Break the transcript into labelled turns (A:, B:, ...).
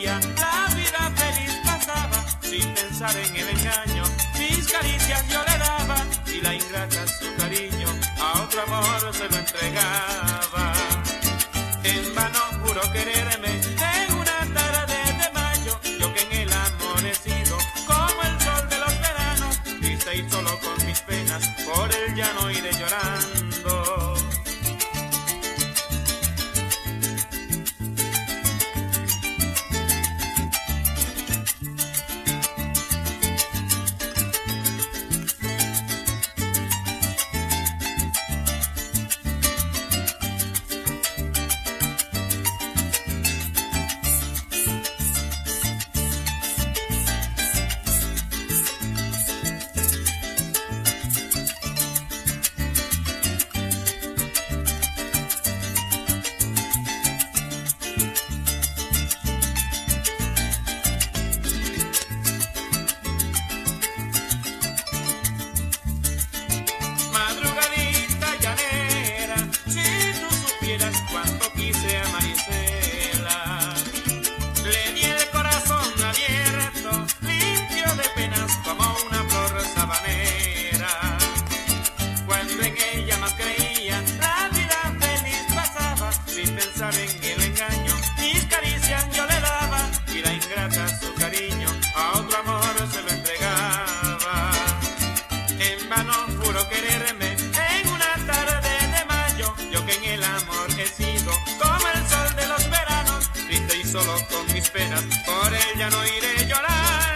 A: creía, la vida feliz pasaba, sin pensar en el engaño. Mis caricias yo le daba, y la ingrata su cariño a otro amor se lo entregaba. En vano juró quererme en una tarde de mayo, yo que en el amor he sido como el sol de los veranos, triste y solo con mis penas, por él ya no iré llorando. Cuánto quise a Marisela, le di el corazón abierto, limpio de penas como una flor sabanera. Cuando en ella más creía, la vida feliz pasaba, sin pensar en el engaño. Mis caricias yo le daba, y la ingrata su cariño a otro amor se lo entregaba. En vano juró quererme en una tarde de mayo, yo que en el amor he sido como el sol de los veranos, triste y solo con mis penas, por él ya no iré llorar.